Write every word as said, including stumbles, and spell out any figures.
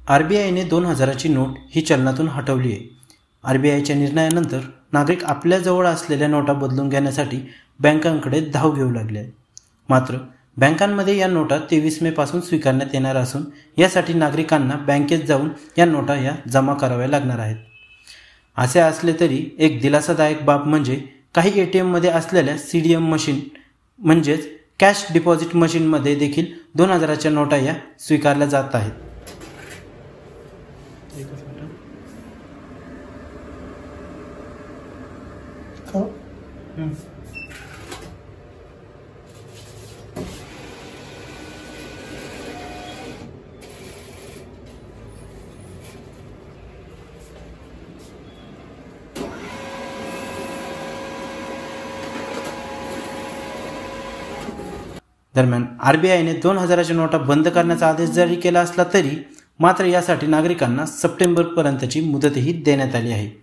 R B आयने दोन हजाराची note ही चलनातून हटवली आहे. आर बी आयच्या निर्णयानंतर नागरिक आपल्याजवळ असलेल्या नोटा बदलून घेण्यासाठी बँकांकडे धाव घेऊ लागले आहेत. मात्र बँकांमध्ये या नोटा तेवीस मे पासून स्वीकारण्यात येणार असून यासाठी नागरिकांना बँकेत जाऊन या नोटा या जमा कराव्या लागणार आहेत. असे असले तरी एक दिलासादायक बाब म्हणजे काही ए टी एममध्ये असलेल्या सी डी एम मशीन म्हणजेच कॅश डिपॉझिट मशीनमध्ये देखील दोन हजाराच्या नोटा या स्वीकारल्या जात आहेत. दरम्यान आर बी आयने दोन हजाराच्या नोटा बंद करण्याचा आदेश जारी केला असला तरी मात्र यासाठी नागरिकांना सप्टेंबरपर्यंतची मुदतही देण्यात आली आहे.